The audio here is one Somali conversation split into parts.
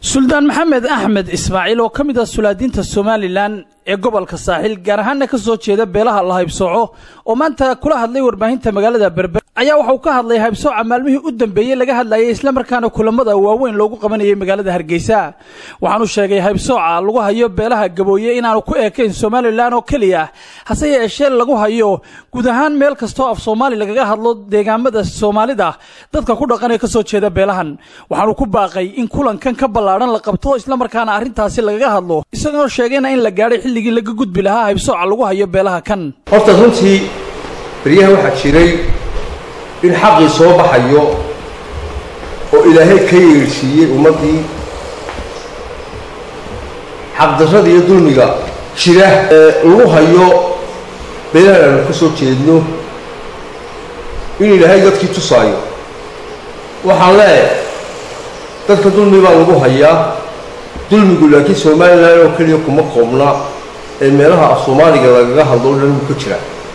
سلطان محمد أحمد إسماعيل وكمد السلادين الصوماليلان gobolka saaxil gaar ahaan ka soo jeeda beelaha la haybsooco oo maanta kula hadlay warbaahinta magaalada Berbera ayaa waxa uu ka hadlay haybsooca maalmihii u dambeeyay laga hadlayay isla markaana kulamada waaweyn loogu qabanayay magaalada Hargeysa waxaanu sheegay haybsooca lagu hayo beelaha gabooye inaanu ku eekayn Soomaaliland oo kaliya hase yeeshee lagu hayo guud ahaan meel kasto af Soomaali lagaga hadlo deegaamada Soomaalida dadka ku dhaqan ee ka soo jeeda beelahan waxaanu ku baaqay in kulankan ka balaaran la qabto isla markaana arintaasi lagaga hadlo isagoo sheegayna in la gaaray laga gudbi lahaa haybsooca lagu hayo beelaha kan horta runtii bariyaha waxa jiray in xaqi soo baxayo oo ilaahay ka yeeshiyay ummadii xaq darrada iyo dulmiga jira lagu hayo beelaha ka soo jeedno in ilaahay dadkii tusaayo waxaan leeyahay dadka dulmiga lagu hayaa dulmigu laakiin Soomaaliland oo kaliya kuma qoobna meelaha af Soomaaliga lagaga hadlo dhan ku jira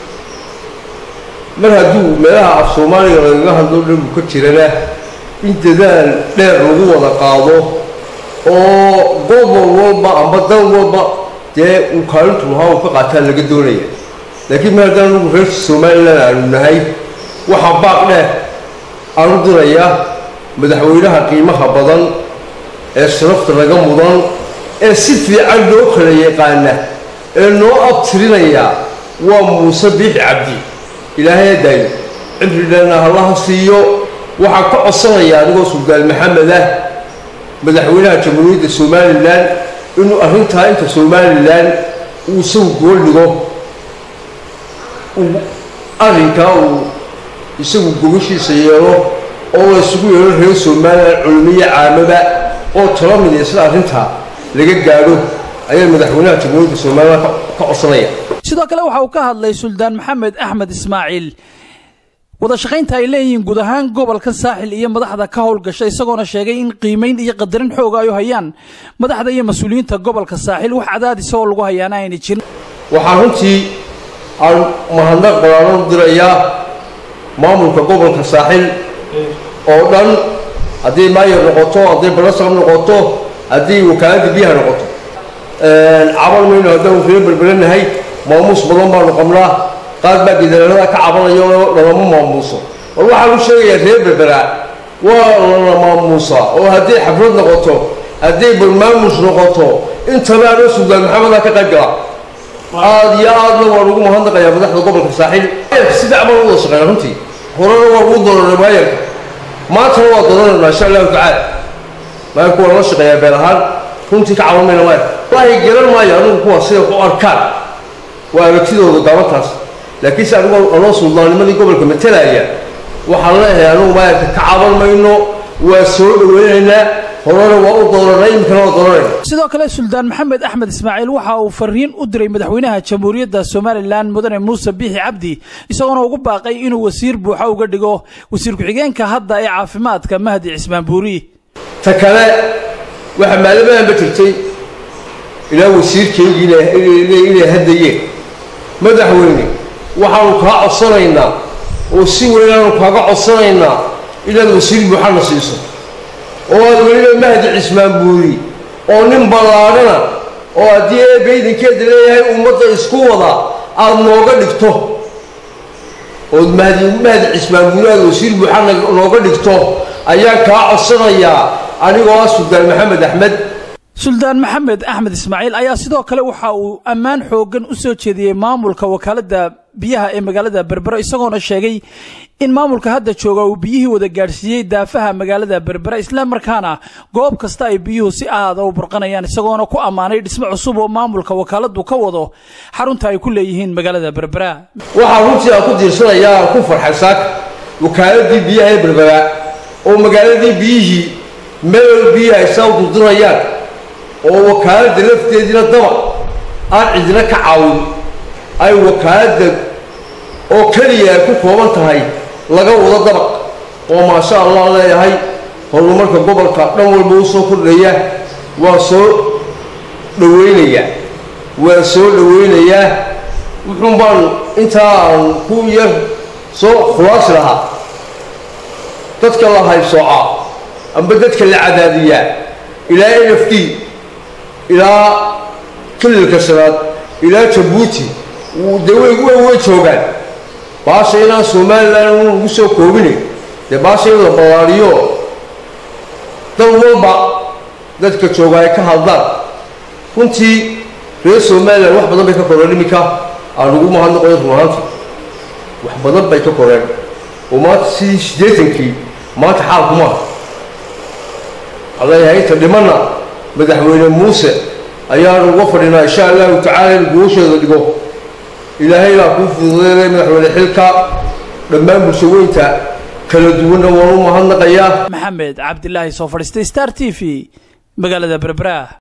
mar hadduu meelaha af Soomaaliga lagaga hadlo dhan ku jirana in dadaal dheer lagu wada qaado oo gobol walba ama dal walba dee uu kaalintu lahaa ka qaataa laga doonaya laakiin mar haddaan ugu reer Soomaaliland aanu nahay waxa baaq dheer aanu diraya madaxweynaha qiimaha badan ee sharafta laga mudan ee si fiican loo kala yaqaana إنه أبترينيا وموسى عبدي إلهي داي عندنا الله سيو وحكى أصلا يا نقول سلطان محمد مدحونا جمهورية الصوماليلاند إنه أهنتها أنت الصوماليلاند وسوق قول له وأريكا ويسوق قوشي سيارة أو يسوق يروح الصوماليلاند علمية عامة أو ترى من يسلا أهنتها لقى قالوا أي مدحونا جمهورية الصوماليلاند كأصلية. sidoo kale waxa uu ka hadlay Sultan Maxamed Axmed Ismaaciil wada shaqaynta ay leeyihiin guud ahaan gobolka saaxil iyo madaxda ka howlgashay isagoo sheegay in qiimeyn iyo qadarin xoog ay u hayaan madaxda iyo mas'uuliyiinta gobolka saaxil wax cadaadis oo lagu hayaana ay jirin waxaan runtii aan mahadnaq ballaaran dirayaa maamulka gobolka saaxil oo dhan haddii maayir noqoto haddii balasam noqoto haddii wakaaladda biyaha noqoto عمل منه هذا وفي بالبلد هاي ماموس بلون بارو قملا قاد باقي دلنا كعمل يوم لما ماموسه والله حلو شيء يريب بالبلد والله ماموسه وهذه حفظ نقطه هذه بالماموس نقطه أنت ما رسول محمد كقجرة هذا يا الله ورجوم هندق يا بدح قبل الساحل سيد عمل الله صغير هنتي هو وضر الرماير ما تروى ضرر ما شاء الله تعالى ما يكون الله صغير بالهال كنت كعمل من الوقت والله يقرر ما يعنون هو سيد أركان وأكيدوا ضدامتها لكن سأقول الله سبحانه لمن يقبل كمثلها وحنا يعني ما كعمل منه وسوء ويننا هرنا وأضرر رأي كنا ضرر. sidoo kale Sultan Maxamed Axmed Ismaaciil waxa uu fariin u diray madaxweynaha Jamhuuriyadda Soomaaliland Mudane Muuse Biixi Cabdi isagoo ugu baaqay inuu wasiir buuxa uga dhigo wasiir ku-xigeenka hadda ee caafimaadka Mahdi Cismaan Buuri. takale waxa maadaama batirtay إلى وسير كي إلى هديه مدحوني وحنا كعصرينا وسوينا كعصرينا إلى الوسير محمد سيسو وإلى مهدي عثمان بوري ونبلغنا ودي بيد كده ليه ومضى إسكوضة النوغة دكتور ومهدي عثمان بوري الوسير محمد النوغة دكتور أيام كعصريا أنا واسود محمد أحمد Sultan Maxamed Axmed Ismaaciil ayaa sidoo kale waxa uu ammaan xoogan u soo jeediyay maamulka wakaaladda biyaha ee magaalada Berbera isagoo sheegay in maamulka hadda jooga uu biyihii wada gaarsiiyay daafaha magaalada Berbera isla markaana goob kasta ay biyuhu si aad u burqanayaan isagoo ku amaanay dhismo cusub oo maamulka wakaaladdu ka wado xarunta ay ku leeyihiin magaalada Berbera waxa runtii ku diirsanaya ku farxaysan wakaaladda biyaha ee Berbera oo magaalada biyihii meel biyaha soo durdurayaan oo wakaaladda lafteedina daba aan cidina ka caawin ay wakaaladda oo kaliya ku kooban tahay laga wada daba oo ma sha Allah leeyahay horumarka gobolka dhan walba uu soo kordhaya waa soo dhaweynaya wuxuu baan intaan ku yar soo khulaas lahaa dadka la haybsooca amba dadka la cadaadiyaa إلى NFD إلى كل الكسرات إلى جيبوتي ودوي وجهوجان باشينا سومال لانو وسو كوبيني ده باشينا بلاريو دولبا dadka jooga ay ka hadlaan runtii reer Soomaaliya wax badan bay ka koreen imika aan ugu mahadnaqayo ruuxaanti wax badan bay ka koreen oo maanta si sideetankii maanta xaalkuma Allah yahay tadimana madaxweyne Muuse ayaa ugu fadhinaa insha Allah ta'ala guushooda dhigo ilaahay la ku fududeeyay madaxweyne xilka dhammaan bulshooyinka kala duwan oo mahadnaqaya Maxamed Cabdillaahi soo fadhiistay Star TV magaalada Berbera.